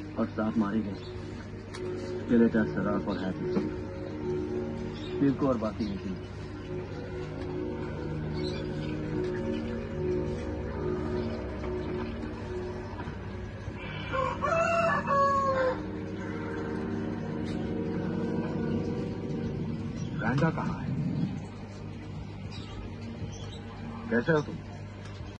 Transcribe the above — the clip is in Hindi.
और सांप मारी गई। किले का सराफ और हैती शिव को और बाकी नहीं। रैंडा कहाँ है? कैसे हो तुम?